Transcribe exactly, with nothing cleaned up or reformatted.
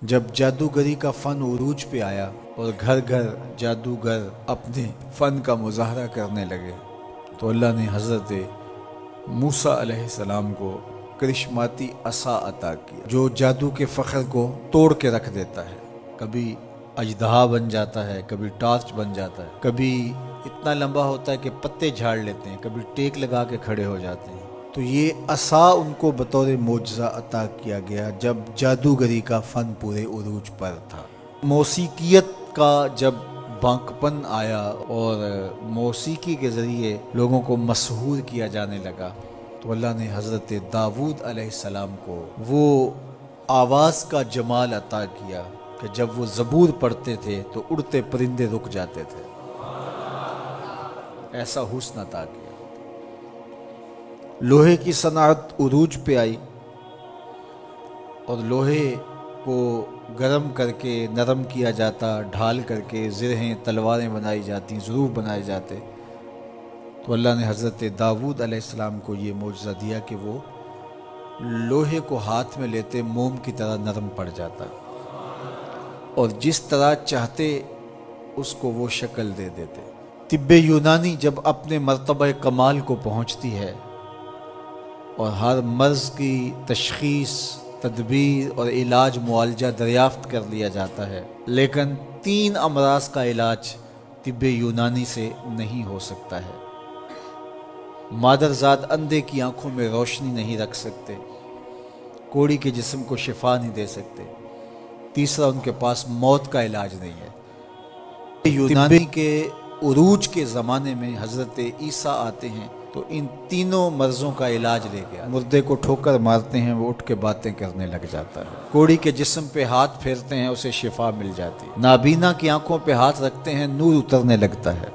जब जादूगरी का फ़न उरूज पे आया और घर घर जादूगर अपने फ़न का मुजाहरा करने लगे, तो अल्लाह ने हज़रत मूसा अलैहिस्सलाम को करिश्माती असा अता किया, जो जादू के फ़ख्र को तोड़ के रख देता है। कभी अजदहा बन जाता है, कभी टार्च बन जाता है, कभी इतना लंबा होता है कि पत्ते झाड़ लेते हैं, कभी टेक लगा के खड़े हो जाते हैं। तो ये असा उनको बतौर मोजज़ा अता किया गया जब जादूगरी का फ़न पूरे उरूज पर था। मौसीकियत का जब बांकपन आया और मौसीकी के ज़रिए लोगों को मशहूर किया जाने लगा, तो अल्लाह ने हज़रत दाऊद अलैहिस्सलाम को वो आवाज़ का जमाल अता किया कि जब वो ज़बूर पढ़ते थे तो उड़ते परिंदे रुक जाते थे। ऐसा हुस्न अता किया। लोहे की सनाअत उरूज पे आई और लोहे को गर्म करके नरम किया जाता, ढाल करके ज़िरहें तलवारें बनाई जाती, ज़रूफ बनाए जाते। तो अल्लाह ने हज़रत दाऊद अलैहिस्सलाम को ये मौजज़ा दिया कि वो लोहे को हाथ में लेते मोम की तरह नरम पड़ जाता और जिस तरह चाहते उसको वो शक्ल दे देते। तिब्बे यूनानी जब अपने मर्तबा कमाल को पहुँचती है और हर मर्ज़ की तशख़ीस, तदबीर और इलाज मुआलजा दरियाफ्त कर लिया जाता है, लेकिन तीन अमराज का इलाज तिब्बे यूनानी से नहीं हो सकता है। मादरजाद अंधे की आंखों में रोशनी नहीं रख सकते, कोड़ी के जिस्म को शिफा नहीं दे सकते, तीसरा उनके पास मौत का इलाज नहीं है। यूनानी के उरूज के ज़माने में हज़रत ईसा आते हैं तो इन तीनों मर्ज़ों का इलाज ले गया। मुर्दे को ठोकर मारते हैं, वो उठ के बातें करने लग जाता है। कोड़ी के जिस्म पे हाथ फेरते हैं, उसे शिफा मिल जाती है। नाबीना की आंखों पे हाथ रखते हैं, नूर उतरने लगता है।